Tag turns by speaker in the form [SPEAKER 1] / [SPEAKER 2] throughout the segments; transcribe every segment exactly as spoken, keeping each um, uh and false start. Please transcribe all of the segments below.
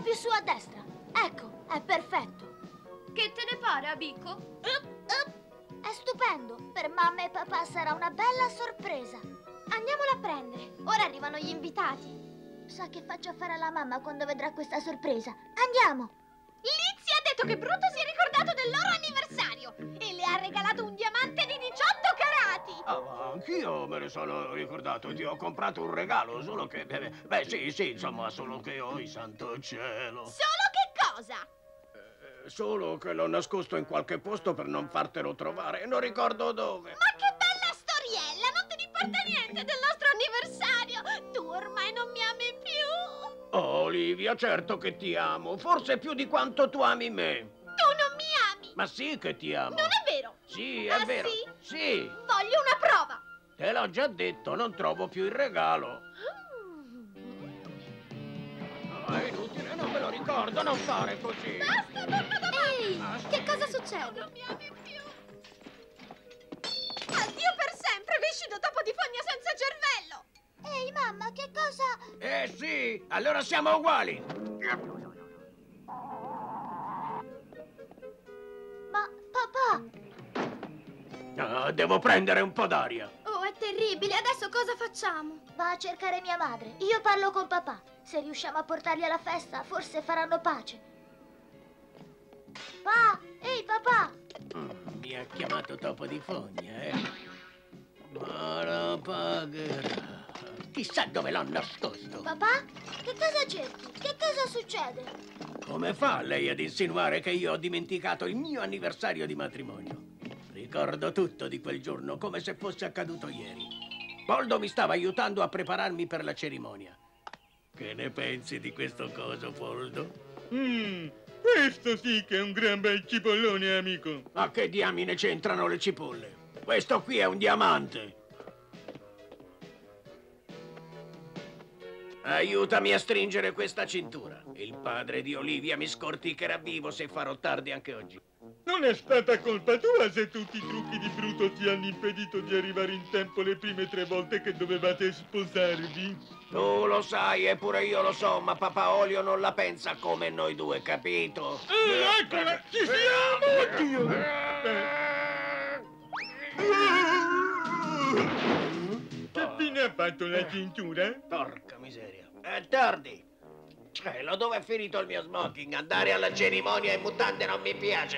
[SPEAKER 1] più su a destra. Ecco, è perfetto.
[SPEAKER 2] Che te ne pare, amico?
[SPEAKER 1] Up, up. È stupendo. Per mamma e papà sarà una bella sorpresa. Andiamolo a prendere. Ora arrivano gli invitati. Sa che faccio fare alla mamma quando vedrà questa sorpresa. Andiamo.
[SPEAKER 2] Lizzie ha detto che Bruto si è ricordato del loro anniversario e le ha regalato un diamante di diciotto carati.
[SPEAKER 3] Ah, ma anch'io me ne sono ricordato. Ti ho comprato un regalo, solo che... Beh, beh sì, sì, insomma, solo che oh, santo cielo.
[SPEAKER 2] Solo che cosa?
[SPEAKER 3] Eh, solo che l'ho nascosto in qualche posto per non fartelo trovare. Non ricordo dove.
[SPEAKER 2] Ma che bella storiella! Non te ne importa niente del nostro anniversario! Tu ormai non mi ami più!
[SPEAKER 3] Oh, Olivia, certo che ti amo. Forse più di quanto tu ami me.
[SPEAKER 2] Tu non mi ami!
[SPEAKER 3] Ma sì che ti amo.
[SPEAKER 2] Non è vero!
[SPEAKER 3] Sì, è
[SPEAKER 2] Ah,
[SPEAKER 3] vero.
[SPEAKER 2] sì?
[SPEAKER 3] Sì.
[SPEAKER 2] Voglio una prova!
[SPEAKER 3] Te l'ho già detto, non trovo più il regalo. No, è inutile, non me lo ricordo, non fare così.
[SPEAKER 2] Basta, torna da me!
[SPEAKER 1] Ehi,
[SPEAKER 3] Basta.
[SPEAKER 1] che cosa succede?
[SPEAKER 2] Non mi ami più! Addio per sempre, viscido topo di fogna senza cervello!
[SPEAKER 1] Ehi, mamma, che cosa...
[SPEAKER 3] Eh sì, allora siamo uguali.
[SPEAKER 1] Ma, papà...
[SPEAKER 3] Ah, devo prendere un po' d'aria.
[SPEAKER 2] Oh, è terribile, adesso cosa facciamo?
[SPEAKER 1] Va a cercare mia madre. Io parlo con papà. Se riusciamo a portarli alla festa, forse faranno pace. Pa! Ehi, papà!
[SPEAKER 3] Mm, mi ha chiamato topo di fogna, eh? Ma lo pagherà. Chissà dove l'ho nascosto.
[SPEAKER 1] Papà? Che cosa cerchi? Che cosa succede?
[SPEAKER 3] Come fa lei ad insinuare che io ho dimenticato il mio anniversario di matrimonio? Ricordo tutto di quel giorno come se fosse accaduto ieri. Poldo mi stava aiutando a prepararmi per la cerimonia. Che ne pensi di questo coso, Poldo?
[SPEAKER 4] Mmm, questo sì che è un gran bel cipollone, amico.
[SPEAKER 3] Ma che diamine c'entrano le cipolle? Questo qui è un diamante. Aiutami a stringere questa cintura. Il padre di Olivia mi scorticherà vivo se farò tardi anche oggi.
[SPEAKER 4] Non è stata colpa tua se tutti i trucchi di Bruto ti hanno impedito di arrivare in tempo le prime tre volte che dovevate sposarvi.
[SPEAKER 3] Tu lo sai e pure io lo so, ma Papà Olio non la pensa come noi due, capito?
[SPEAKER 4] Eh, eccola, ci siamo! Oddio! Che fine ha fatto la cintura?
[SPEAKER 3] Porca miseria. È tardi. Cielo, dove è finito il mio smoking? Andare alla cerimonia in mutande non mi piace.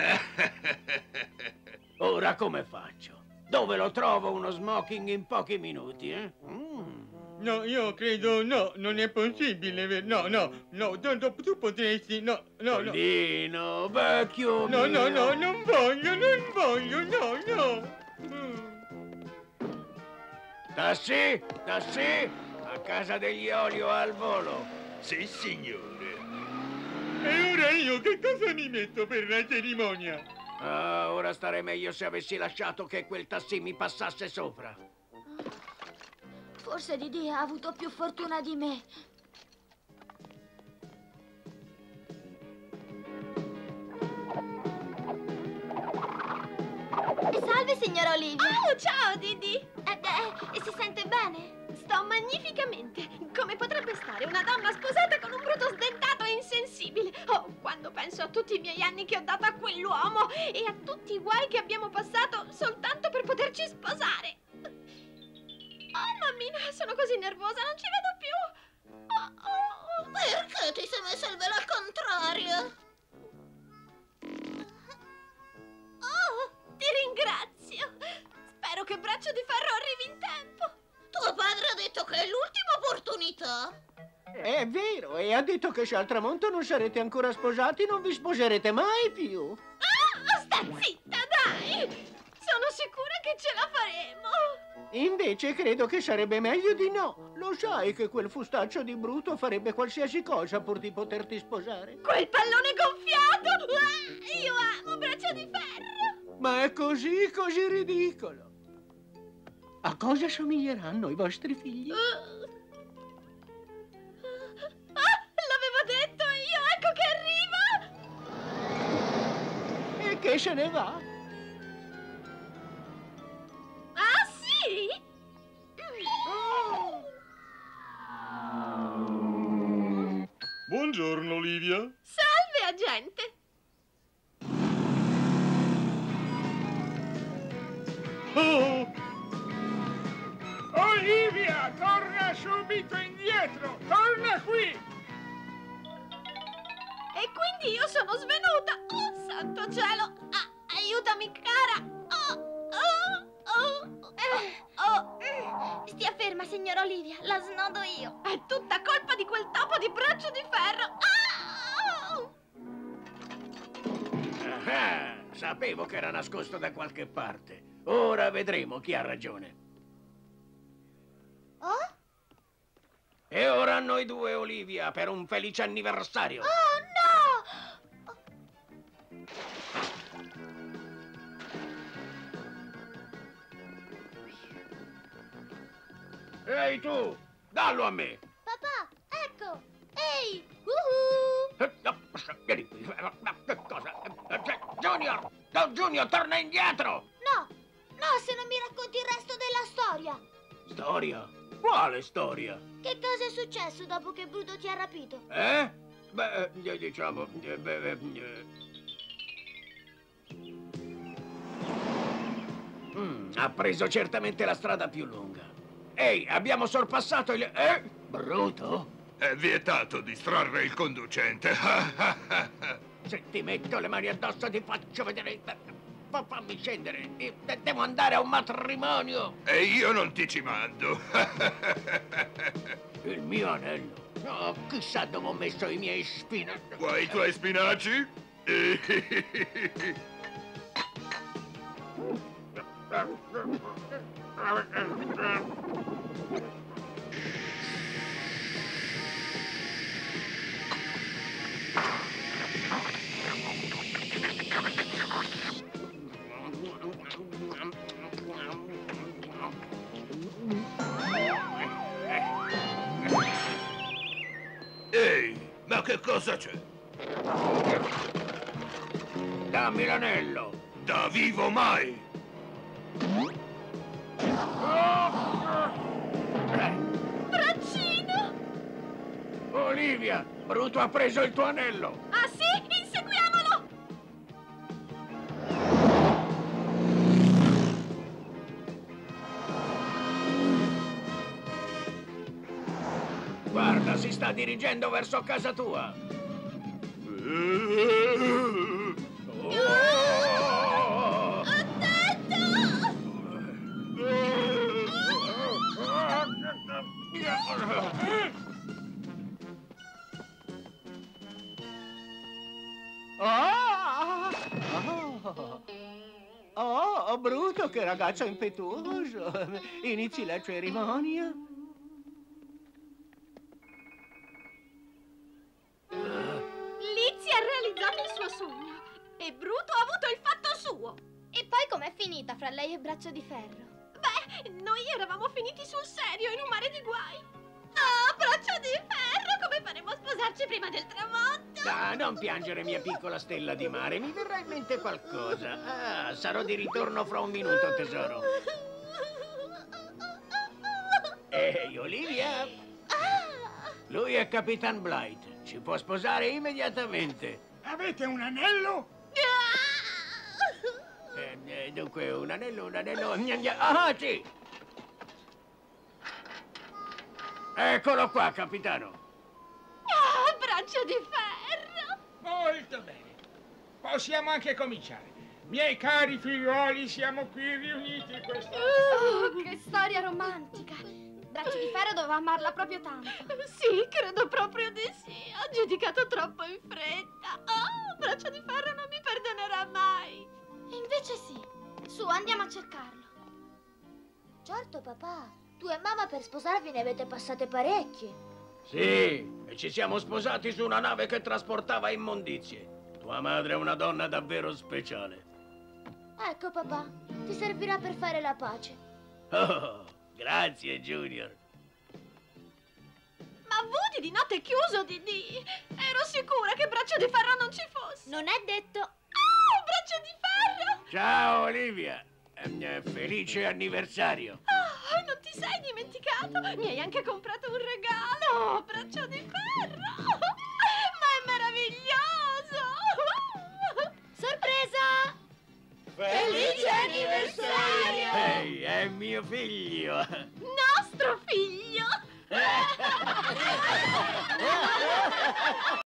[SPEAKER 3] Ora come faccio? Dove lo trovo uno smoking in pochi minuti, eh? Mm.
[SPEAKER 4] No, io credo no, non è possibile. ve- No, no, no, tu, tu- tu potresti, no, no, no.
[SPEAKER 3] Pollino, vecchio
[SPEAKER 4] No, no,
[SPEAKER 3] mio.
[SPEAKER 4] no, non voglio, non voglio, no, no. Mm.
[SPEAKER 3] Tassi, Tassi, a casa degli Olio al volo.
[SPEAKER 4] Sì, signore. E ora io che cosa mi metto per la cerimonia?
[SPEAKER 3] Ah, ora starei meglio se avessi lasciato che quel Tassi mi passasse sopra.
[SPEAKER 1] Forse Didi ha avuto più fortuna di me. Salve, signora Olivia.
[SPEAKER 2] Oh, ciao, Didi!
[SPEAKER 1] Eh, eh, si sente bene?
[SPEAKER 2] Sto magnificamente! Come potrebbe stare una donna sposata con un Bruto sdentato e insensibile? Oh, quando penso a tutti i miei anni che ho dato a quell'uomo e a tutti i guai che abbiamo passato soltanto per poterci sposare! Oh, mammina, sono così nervosa, non ci vedo più! Oh, oh, oh.
[SPEAKER 1] Perché ti sei messa il velo al contrario?
[SPEAKER 2] Oh, ti ringrazio! Spero che Braccio di Ferro arrivi in tempo!
[SPEAKER 1] Tuo padre ha detto che è l'ultima opportunità.
[SPEAKER 5] È vero, e ha detto che se al tramonto non sarete ancora sposati, non vi sposerete mai più.
[SPEAKER 2] Ah, sta zitta, dai! Sono sicura che ce la faremo!
[SPEAKER 5] Invece credo che sarebbe meglio di no. Lo sai che quel fustaccio di Bruto farebbe qualsiasi cosa pur di poterti sposare.
[SPEAKER 2] Quel pallone gonfiato! Ah, io amo Braccio di Ferro!
[SPEAKER 5] Ma è così, così ridicolo. A cosa somiglieranno i vostri figli?
[SPEAKER 2] Uh. Ah, l'avevo detto e io, ecco che arriva!
[SPEAKER 5] E che se ne va?
[SPEAKER 2] Ah, sì?
[SPEAKER 4] Buon Buongiorno, Olivia.
[SPEAKER 2] Salve, agente.
[SPEAKER 4] Oh!
[SPEAKER 6] Olivia, torna subito indietro! Torna qui!
[SPEAKER 2] E quindi io sono svenuta. Oh, santo cielo. Ah, aiutami, cara. Oh, oh, oh, oh, oh.
[SPEAKER 1] Stia ferma, signora Olivia. La snodo io.
[SPEAKER 2] È tutta colpa di quel topo di braccio di ferro. Ah!
[SPEAKER 3] Ah, sapevo che era nascosto da qualche parte. Ora vedremo chi ha ragione.
[SPEAKER 1] Oh?
[SPEAKER 3] E ora a noi due, Olivia, per un felice anniversario.
[SPEAKER 1] Oh, no!
[SPEAKER 3] Ehi tu, dallo a me.
[SPEAKER 1] Papà, ecco! Ehi! Uhu!
[SPEAKER 3] Eh, no, vieni qui. Che cosa? Eh, eh, Junior! No, Junior, torna indietro!
[SPEAKER 1] No! No, se non mi racconti il resto della storia!
[SPEAKER 3] Storia? Quale storia?
[SPEAKER 1] Che cosa è successo dopo che Bruto ti ha rapito?
[SPEAKER 3] Eh? Beh, eh, diciamo... eh, beh, eh, mm, ha preso certamente la strada più lunga. Ehi, abbiamo sorpassato il... Eh? Bruto?
[SPEAKER 7] È vietato distrarre il conducente.
[SPEAKER 3] Se ti metto le mani addosso ti faccio vedere... Fa- Fammi scendere. Io de- Devo andare a un matrimonio.
[SPEAKER 7] E io non ti ci mando.
[SPEAKER 3] Il mio anello. No, chissà dove ho messo i miei spinaci.
[SPEAKER 7] Vuoi i tuoi spinaci? Ehi, ma che cosa c'è?
[SPEAKER 3] Dammi l'anello.
[SPEAKER 7] Da vivo mai!
[SPEAKER 2] Braccino!
[SPEAKER 3] Olivia, Bruto ha preso il tuo anello.
[SPEAKER 2] Ah sì? Inseguiamolo!
[SPEAKER 3] Guarda, si sta dirigendo verso casa tua. Oh!
[SPEAKER 5] Ah! Oh! Oh, Bruto, che ragazzo impetuoso! Inizi la cerimonia?
[SPEAKER 2] Lizzie ha realizzato il suo sogno e Bruto ha avuto il fatto suo.
[SPEAKER 1] E poi com'è finita fra lei e Braccio di Ferro?
[SPEAKER 2] Beh, noi eravamo finiti sul serio in un mare di guai. Ah, Braccio di Ferro, come faremo a sposarci prima del tramonto?
[SPEAKER 3] Ah, non piangere, mia piccola stella di mare. Mi verrà in mente qualcosa. Ah, sarò di ritorno fra un minuto, tesoro. Ehi, Olivia. Lui è Capitan Blight. Ci può sposare immediatamente.
[SPEAKER 6] Avete un anello?
[SPEAKER 3] Eh, eh, dunque, un anello, un anello... Ah, sì! Eccolo qua, capitano.
[SPEAKER 2] Ah, Braccio di Ferro!
[SPEAKER 6] Molto bene. Possiamo anche cominciare. Miei cari figliuoli, siamo qui riuniti questa...
[SPEAKER 1] Oh, che storia romantica! Braccio di Ferro doveva amarla proprio tanto.
[SPEAKER 2] Sì, credo proprio di sì. Ho giudicato troppo in fretta. Oh, Braccio di Ferro non mi perdonerà mai.
[SPEAKER 1] E invece sì. Su, andiamo a cercarlo. Certo, papà. Tu e mamma per sposarvi ne avete passate parecchie.
[SPEAKER 3] Sì, e ci siamo sposati su una nave che trasportava immondizie. Tua madre è una donna davvero speciale.
[SPEAKER 1] Ecco, papà. Ti servirà per fare la pace.
[SPEAKER 3] Oh, grazie, Junior.
[SPEAKER 2] Ma Woody di notte è chiuso, Didì. Ero sicura che Braccio di Ferro non ci fosse.
[SPEAKER 1] Non è detto.
[SPEAKER 2] Oh, Braccio di Ferro!
[SPEAKER 3] Ciao, Olivia. Eh, Felice anniversario.
[SPEAKER 2] Oh, non ti sei dimenticato? Mi hai anche comprato un regalo, Braccio di Ferro! Felice anniversario!
[SPEAKER 3] Ehi, è mio figlio!
[SPEAKER 2] Nostro figlio!